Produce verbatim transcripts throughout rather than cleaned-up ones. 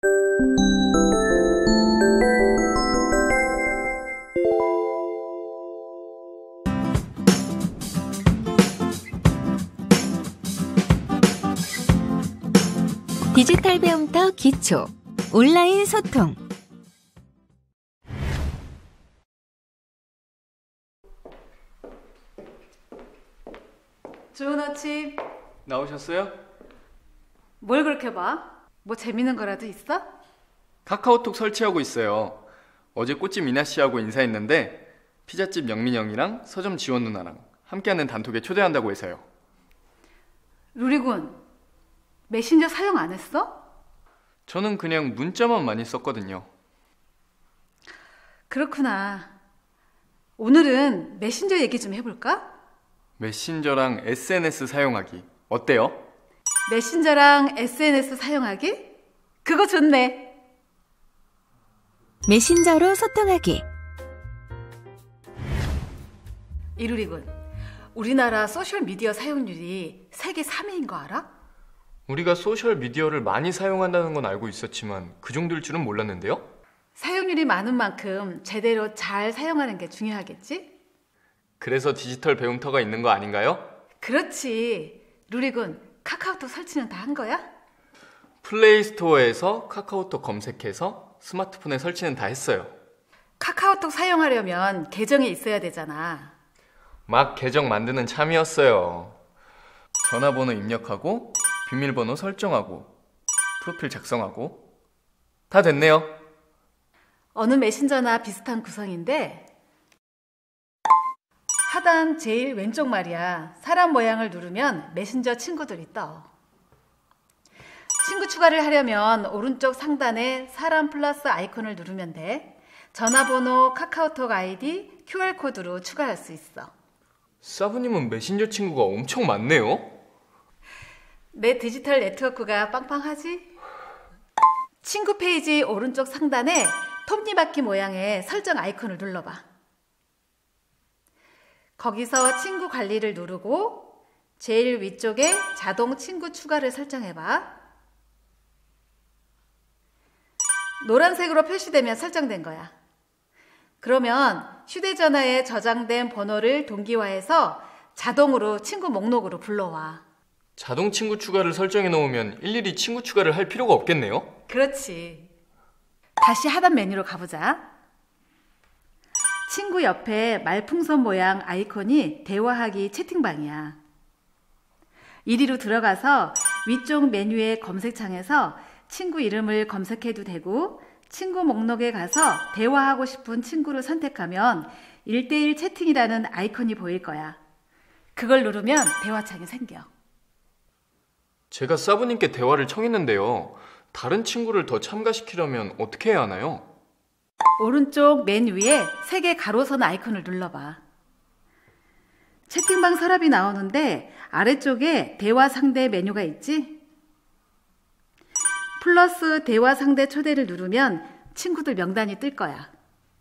디지털 배움터 기초, 온라인 소통. 좋은 아침. 나오셨어요? 뭘 그렇게 봐? 뭐 재밌는 거라도 있어? 카카오톡 설치하고 있어요. 어제 꽃집 미나 씨하고 인사했는데 피자집 영민 형이랑 서점 지원 누나랑 함께하는 단톡에 초대한다고 해서요. 루리군, 메신저 사용 안 했어? 저는 그냥 문자만 많이 썼거든요. 그렇구나. 오늘은 메신저 얘기 좀 해볼까? 메신저랑 에스엔에스 사용하기 어때요? 메신저랑 에스엔에스 사용하기? 그거 좋네. 메신저로 소통하기. 이루리군, 우리나라 소셜미디어 사용률이 세계 삼 위인 거 알아? 우리가 소셜미디어를 많이 사용한다는 건 알고 있었지만 그 정도일 줄은 몰랐는데요? 사용률이 많은 만큼 제대로 잘 사용하는 게 중요하겠지? 그래서 디지털 배움터가 있는 거 아닌가요? 그렇지. 루리군, 카카오톡 설치는 다 한 거야? 플레이스토어에서 카카오톡 검색해서 스마트폰에 설치는 다 했어요. 카카오톡 사용하려면 계정이 있어야 되잖아. 막 계정 만드는 참이었어요. 전화번호 입력하고 비밀번호 설정하고 프로필 작성하고 다 됐네요. 어느 메신저나 비슷한 구성인데 하단 제일 왼쪽 말이야. 사람 모양을 누르면 메신저 친구들이 떠. 친구 추가를 하려면 오른쪽 상단에 사람 플러스 아이콘을 누르면 돼. 전화번호, 카카오톡 아이디, 큐알코드로 추가할 수 있어. 사부님은 메신저 친구가 엄청 많네요. 내 디지털 네트워크가 빵빵하지? 친구 페이지 오른쪽 상단에 톱니바퀴 모양의 설정 아이콘을 눌러봐. 거기서 친구 관리를 누르고 제일 위쪽에 자동 친구 추가를 설정해봐. 노란색으로 표시되면 설정된 거야. 그러면 휴대전화에 저장된 번호를 동기화해서 자동으로 친구 목록으로 불러와. 자동 친구 추가를 설정해 놓으면 일일이 친구 추가를 할 필요가 없겠네요? 그렇지. 다시 하단 메뉴로 가보자. 친구 옆에 말풍선 모양 아이콘이 대화하기 채팅방이야. 이리로 들어가서 위쪽 메뉴의 검색창에서 친구 이름을 검색해도 되고 친구 목록에 가서 대화하고 싶은 친구를 선택하면 일 대일 채팅이라는 아이콘이 보일 거야. 그걸 누르면 대화창이 생겨. 제가 사부님께 대화를 청했는데요. 다른 친구를 더 참가시키려면 어떻게 해야 하나요? 오른쪽 맨 위에 세 개 가로선 아이콘을 눌러봐. 채팅방 서랍이 나오는데 아래쪽에 대화 상대 메뉴가 있지? 플러스 대화 상대 초대를 누르면 친구들 명단이 뜰 거야.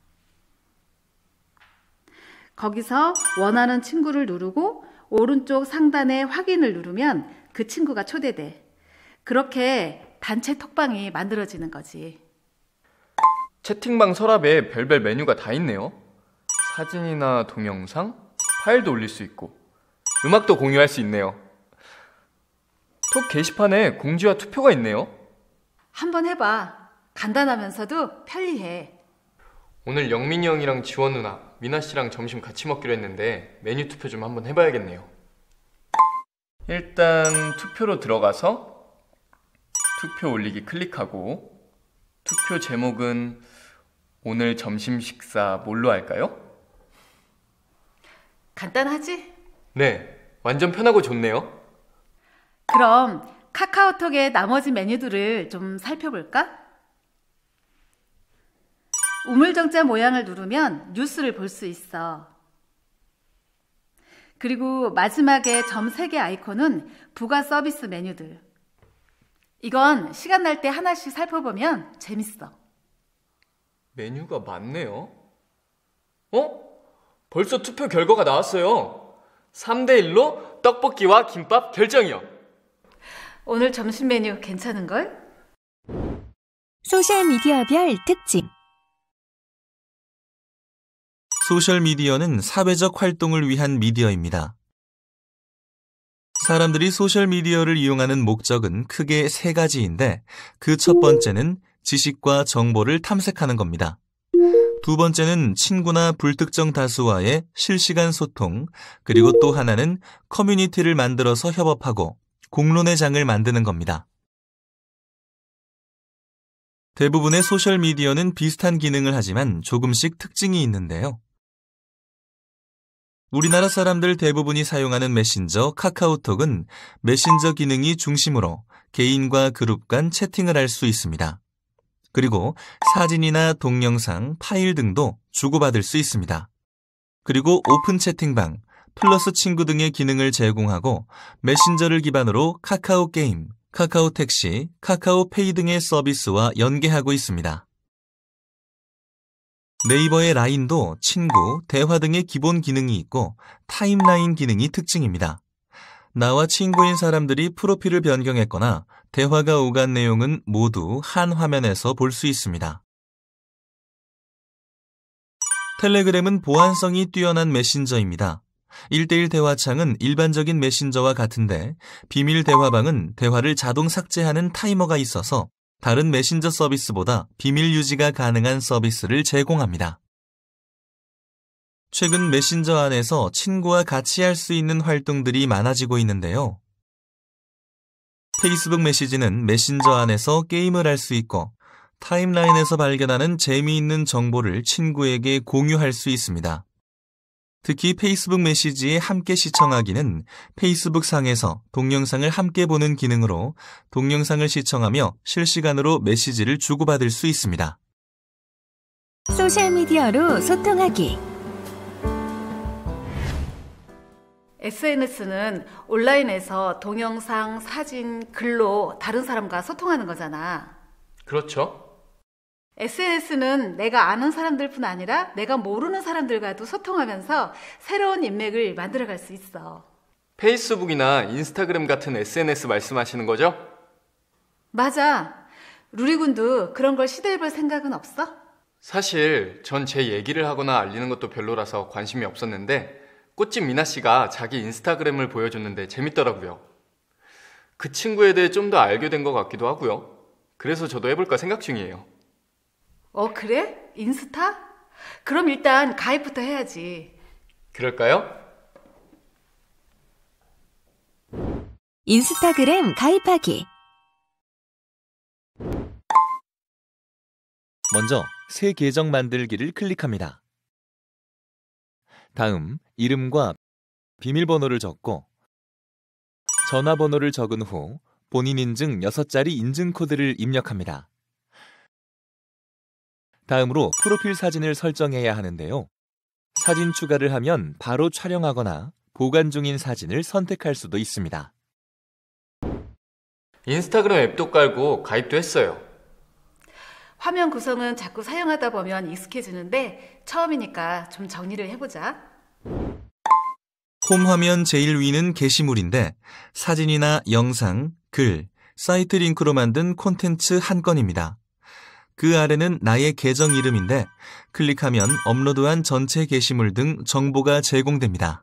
거기서 원하는 친구를 누르고 오른쪽 상단에 확인을 누르면 그 친구가 초대돼. 그렇게 단체 톡방이 만들어지는 거지. 채팅방 서랍에 별별 메뉴가 다 있네요. 사진이나 동영상, 파일도 올릴 수 있고 음악도 공유할 수 있네요. 톡 게시판에 공지와 투표가 있네요. 한번 해봐. 간단하면서도 편리해. 오늘 영민이 형이랑 지원 누나, 미나 씨랑 점심 같이 먹기로 했는데 메뉴 투표 좀 한번 해봐야겠네요. 일단 투표로 들어가서 투표 올리기 클릭하고 투표 제목은 오늘 점심 식사 뭘로 할까요? 간단하지? 네, 완전 편하고 좋네요. 그럼 카카오톡의 나머지 메뉴들을 좀 살펴볼까? 우물정자 모양을 누르면 뉴스를 볼 수 있어. 그리고 마지막에 점 세 개 아이콘은 부가 서비스 메뉴들. 이건 시간 날 때 하나씩 살펴보면 재밌어. 메뉴가 많네요. 어? 벌써 투표 결과가 나왔어요. 삼 대 일로 떡볶이와 김밥 결정이요. 오늘 점심 메뉴 괜찮은걸? 소셜미디어별 특징. 소셜미디어는 사회적 활동을 위한 미디어입니다. 사람들이 소셜미디어를 이용하는 목적은 크게 세 가지인데 그 첫 번째는 지식과 정보를 탐색하는 겁니다. 두 번째는 친구나 불특정 다수와의 실시간 소통, 그리고 또 하나는 커뮤니티를 만들어서 협업하고 공론의 장을 만드는 겁니다. 대부분의 소셜미디어는 비슷한 기능을 하지만 조금씩 특징이 있는데요. 우리나라 사람들 대부분이 사용하는 메신저 카카오톡은 메신저 기능이 중심으로 개인과 그룹 간 채팅을 할 수 있습니다. 그리고 사진이나 동영상, 파일 등도 주고받을 수 있습니다. 그리고 오픈 채팅방, 플러스 친구 등의 기능을 제공하고 메신저를 기반으로 카카오 게임, 카카오 택시, 카카오페이 등의 서비스와 연계하고 있습니다. 네이버의 라인도 친구, 대화 등의 기본 기능이 있고 타임라인 기능이 특징입니다. 나와 친구인 사람들이 프로필을 변경했거나 대화가 오간 내용은 모두 한 화면에서 볼 수 있습니다. 텔레그램은 보안성이 뛰어난 메신저입니다. 일대일 대화창은 일반적인 메신저와 같은데 비밀 대화방은 대화를 자동 삭제하는 타이머가 있어서 다른 메신저 서비스보다 비밀 유지가 가능한 서비스를 제공합니다. 최근 메신저 안에서 친구와 같이 할 수 있는 활동들이 많아지고 있는데요. 페이스북 메시지는 메신저 안에서 게임을 할 수 있고 타임라인에서 발견하는 재미있는 정보를 친구에게 공유할 수 있습니다. 특히 페이스북 메시지에 함께 시청하기는 페이스북 상에서 동영상을 함께 보는 기능으로 동영상을 시청하며 실시간으로 메시지를 주고받을 수 있습니다. 소셜미디어로 소통하기. 에스엔에스는 온라인에서 동영상, 사진, 글로 다른 사람과 소통하는 거잖아. 그렇죠. 에스엔에스는 내가 아는 사람들뿐 아니라 내가 모르는 사람들과도 소통하면서 새로운 인맥을 만들어갈 수 있어. 페이스북이나 인스타그램 같은 에스엔에스 말씀하시는 거죠? 맞아. 루리군도 그런 걸 시도해볼 생각은 없어? 사실 전 제 얘기를 하거나 알리는 것도 별로라서 관심이 없었는데 꽃집 미나 씨가 자기 인스타그램을 보여줬는데 재밌더라고요. 그 친구에 대해 좀 더 알게 된 것 같기도 하고요. 그래서 저도 해볼까 생각 중이에요. 어, 그래? 인스타? 그럼 일단 가입부터 해야지. 그럴까요? 인스타그램 가입하기. 먼저 새 계정 만들기를 클릭합니다. 다음 이름과 비밀번호를 적고 전화번호를 적은 후 본인 인증 여섯 자리 인증 코드를 입력합니다. 다음으로 프로필 사진을 설정해야 하는데요. 사진 추가를 하면 바로 촬영하거나 보관 중인 사진을 선택할 수도 있습니다. 인스타그램 앱도 깔고 가입도 했어요. 화면 구성은 자꾸 사용하다 보면 익숙해지는데 처음이니까 좀 정리를 해보자. 홈 화면 제일 위는 게시물인데 사진이나 영상, 글, 사이트 링크로 만든 콘텐츠 한 건입니다. 그 아래는 나의 계정 이름인데 클릭하면 업로드한 전체 게시물 등 정보가 제공됩니다.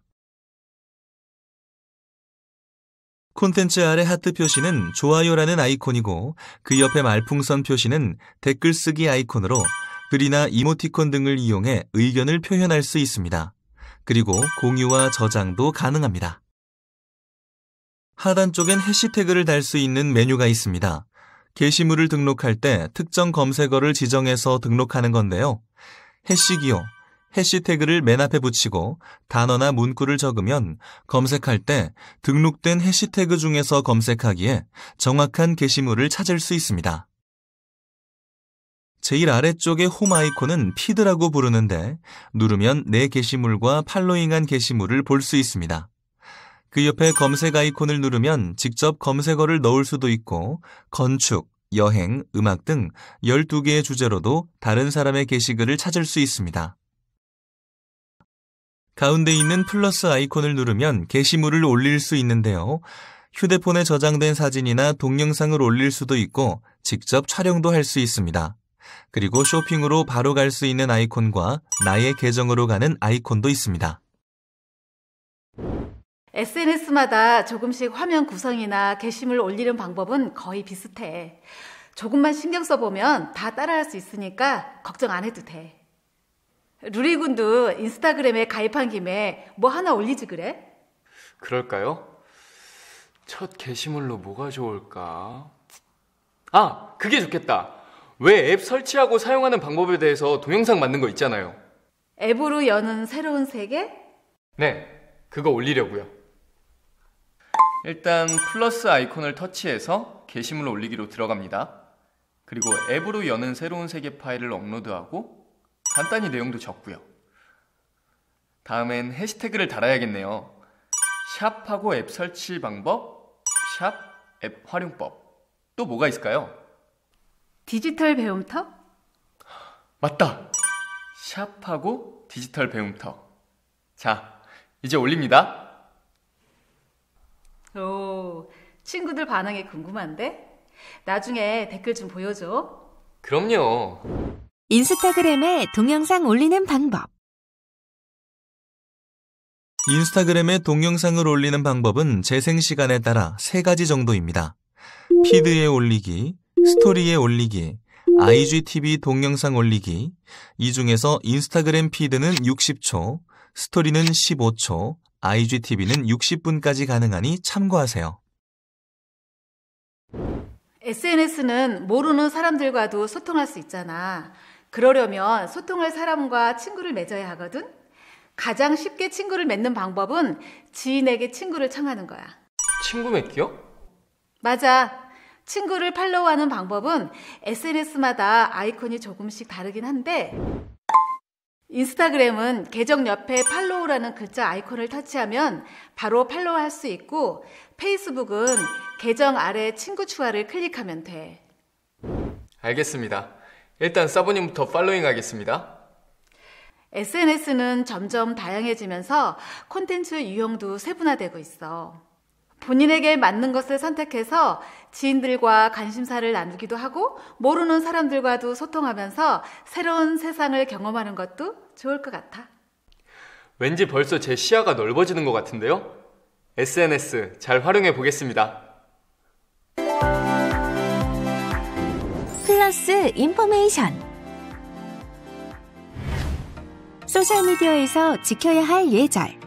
콘텐츠 아래 하트 표시는 좋아요라는 아이콘이고 그 옆에 말풍선 표시는 댓글 쓰기 아이콘으로 글이나 이모티콘 등을 이용해 의견을 표현할 수 있습니다. 그리고 공유와 저장도 가능합니다. 하단 쪽엔 해시태그를 달 수 있는 메뉴가 있습니다. 게시물을 등록할 때 특정 검색어를 지정해서 등록하는 건데요. 해시기호, 해시태그를 맨 앞에 붙이고 단어나 문구를 적으면 검색할 때 등록된 해시태그 중에서 검색하기에 정확한 게시물을 찾을 수 있습니다. 제일 아래쪽의 홈 아이콘은 피드라고 부르는데 누르면 내 게시물과 팔로잉한 게시물을 볼 수 있습니다. 그 옆에 검색 아이콘을 누르면 직접 검색어를 넣을 수도 있고 건축, 여행, 음악 등 열두 개의 주제로도 다른 사람의 게시글을 찾을 수 있습니다. 가운데 있는 플러스 아이콘을 누르면 게시물을 올릴 수 있는데요. 휴대폰에 저장된 사진이나 동영상을 올릴 수도 있고 직접 촬영도 할 수 있습니다. 그리고 쇼핑으로 바로 갈 수 있는 아이콘과 나의 계정으로 가는 아이콘도 있습니다. 에스엔에스마다 조금씩 화면 구성이나 게시물 올리는 방법은 거의 비슷해. 조금만 신경 써보면 다 따라할 수 있으니까 걱정 안 해도 돼. 루리군도 인스타그램에 가입한 김에 뭐 하나 올리지 그래? 그럴까요? 첫 게시물로 뭐가 좋을까? 아, 그게 좋겠다. 왜 앱 설치하고 사용하는 방법에 대해서 동영상 만든 거 있잖아요. 앱으로 여는 새로운 세계? 네, 그거 올리려고요. 일단 플러스 아이콘을 터치해서 게시물을 올리기로 들어갑니다. 그리고 앱으로 여는 새로운 세계 파일을 업로드하고 간단히 내용도 적고요. 다음엔 해시태그를 달아야겠네요. 샵하고 앱 설치 방법, 샵 앱 활용법. 또 뭐가 있을까요? 디지털 배움터? 맞다! 샵하고 디지털 배움터. 자, 이제 올립니다. 오, 친구들 반응이 궁금한데? 나중에 댓글 좀 보여줘. 그럼요. 인스타그램에 동영상 올리는 방법. 인스타그램에 동영상을 올리는 방법은 재생 시간에 따라 세 가지 정도입니다. 피드에 올리기, 스토리에 올리기, 아이지티비 동영상 올리기. 이 중에서 인스타그램 피드는 육십 초, 스토리는 십오 초, 아이지티비는 육십 분까지 가능하니 참고하세요. 에스엔에스는 모르는 사람들과도 소통할 수 있잖아. 그러려면 소통할 사람과 친구를 맺어야 하거든. 가장 쉽게 친구를 맺는 방법은 지인에게 친구를 청하는 거야. 친구 맺기요? 맞아. 친구를 팔로우하는 방법은 에스엔에스마다 아이콘이 조금씩 다르긴 한데 인스타그램은 계정 옆에 팔로우라는 글자 아이콘을 터치하면 바로 팔로우할 수 있고 페이스북은 계정 아래 친구 추가를 클릭하면 돼. 알겠습니다. 일단 서버님부터 팔로잉 하겠습니다. 에스엔에스는 점점 다양해지면서 콘텐츠 유형도 세분화되고 있어. 본인에게 맞는 것을 선택해서 지인들과 관심사를 나누기도 하고 모르는 사람들과도 소통하면서 새로운 세상을 경험하는 것도 좋을 것 같아. 왠지 벌써 제 시야가 넓어지는 것 같은데요? 에스엔에스 잘 활용해 보겠습니다. 플러스 인포메이션. 소셜미디어에서 지켜야 할 예절.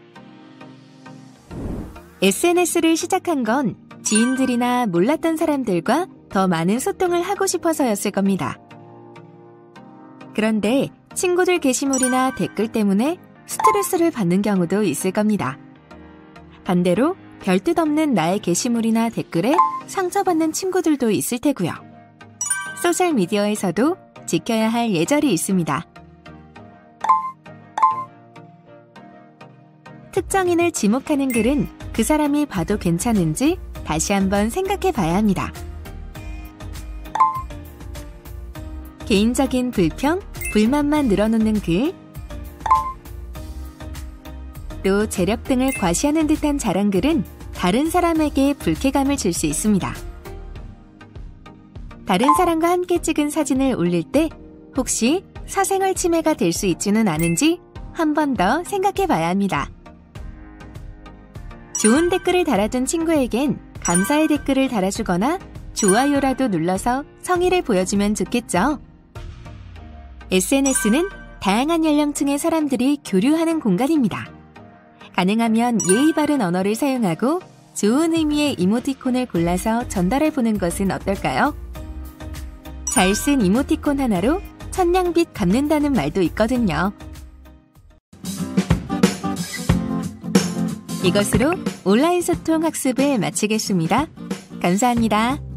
에스엔에스를 시작한 건 지인들이나 몰랐던 사람들과 더 많은 소통을 하고 싶어서였을 겁니다. 그런데 친구들 게시물이나 댓글 때문에 스트레스를 받는 경우도 있을 겁니다. 반대로 별뜻 없는 나의 게시물이나 댓글에 상처받는 친구들도 있을 테고요. 소셜미디어에서도 지켜야 할 예절이 있습니다. 특정인을 지목하는 글은 그 사람이 봐도 괜찮은지 다시 한번 생각해 봐야 합니다. 개인적인 불평, 불만만 늘어놓는 글, 또 재력 등을 과시하는 듯한 자랑글은 다른 사람에게 불쾌감을 줄 수 있습니다. 다른 사람과 함께 찍은 사진을 올릴 때 혹시 사생활 침해가 될 수 있지는 않은지 한 번 더 생각해 봐야 합니다. 좋은 댓글을 달아준 친구에겐 감사의 댓글을 달아주거나 좋아요라도 눌러서 성의를 보여주면 좋겠죠. 에스엔에스는 다양한 연령층의 사람들이 교류하는 공간입니다. 가능하면 예의 바른 언어를 사용하고 좋은 의미의 이모티콘을 골라서 전달해보는 것은 어떨까요? 잘 쓴 이모티콘 하나로 천냥빚 갚는다는 말도 있거든요. 이것으로 온라인 소통 학습을 마치겠습니다. 감사합니다.